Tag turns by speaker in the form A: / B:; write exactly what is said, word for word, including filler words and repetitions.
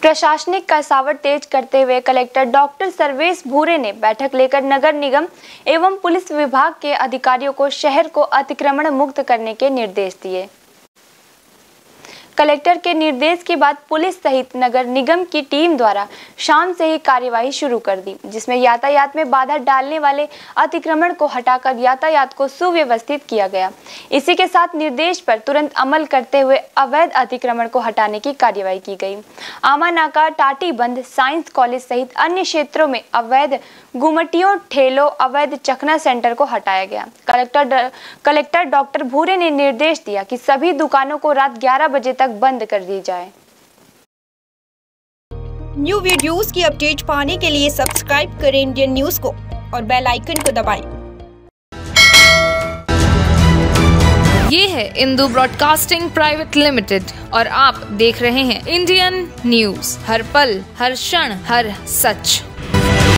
A: प्रशासनिक कसावट तेज करते हुए कलेक्टर डॉक्टर सर्वेश भूरे ने बैठक लेकर नगर निगम एवं पुलिस विभाग के अधिकारियों को शहर को अतिक्रमण मुक्त करने के निर्देश दिए। कलेक्टर के निर्देश के बाद पुलिस सहित नगर निगम की टीम द्वारा शाम से ही कार्यवाही शुरू कर दी, जिसमें यातायात में बाधा डालने वाले अतिक्रमण को हटाकर यातायात को सुव्यवस्थित किया गया। इसी के साथ निर्देश पर तुरंत अमल करते हुए अवैध अतिक्रमण को हटाने की कार्यवाही की गई। आमा नाका, टाटीबंध, साइंस कॉलेज सहित अन्य क्षेत्रों में अवैध गुमटियों, ठेलों, अवैध चखना सेंटर को हटाया गया। कलेक्टर कलेक्टर डॉक्टर भूरे ने निर्देश दिया कि सभी दुकानों को रात ग्यारह बजे तक बंद कर दी जाए।
B: न्यू वीडियोस की अपडेट पाने के लिए सब्सक्राइब करें इंडियन न्यूज को और बेल आइकन को दबाएं।
C: ये है इंदू ब्रॉडकास्टिंग प्राइवेट लिमिटेड और आप देख रहे हैं इंडियन न्यूज, हर पल, हर क्षण, हर सच।